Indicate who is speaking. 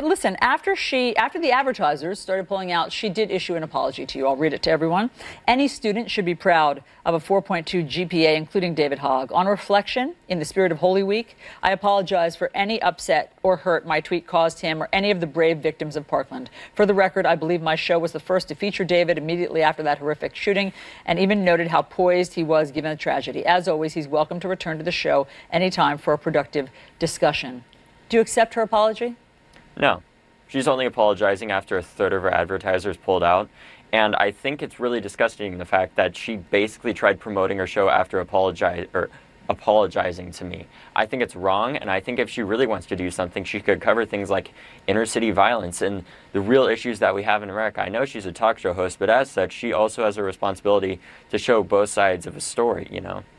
Speaker 1: Listen, after the advertisers started pulling out, she did issue an apology to you. I'll read it to everyone. Any student should be proud of a 4.2 GPA, including David Hogg. On reflection, in the spirit of Holy Week, I apologize for any upset or hurt my tweet caused him or any of the brave victims of Parkland. For the record, I believe my show was the first to feature David immediately after that horrific shooting, and even noted how poised he was given the tragedy. As always, he's welcome to return to the show anytime for a productive discussion. Do you accept her apology?
Speaker 2: No. She's only apologizing after a third of her advertisers pulled out. And I think it's really disgusting, the fact that she basically tried promoting her show after apologizing to me. I think it's wrong, and I think if she really wants to do something, she could cover things like inner city violence and the real issues that we have in America. I know she's a talk show host, but as such, she also has a responsibility to show both sides of a story, you know.